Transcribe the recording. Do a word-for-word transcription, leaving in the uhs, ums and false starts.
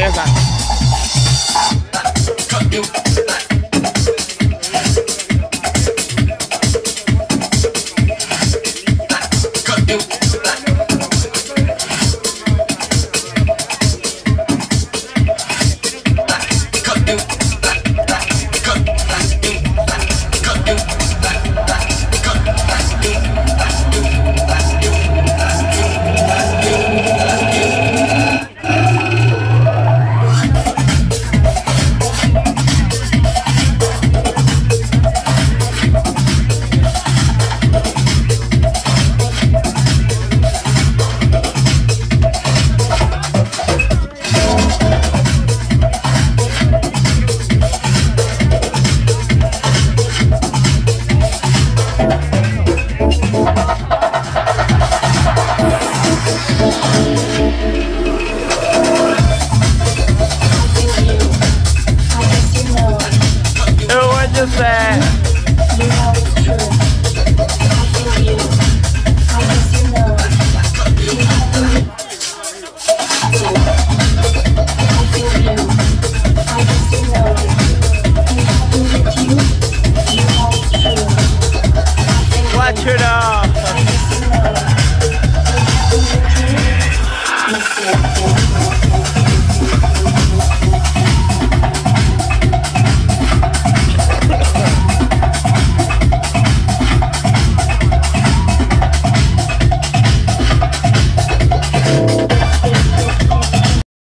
esa. What you say? You know it's true. I feel you. I guess you know it. You have me. I feel you. I guess you know it. And happy with you. You know it's true. Watch it up.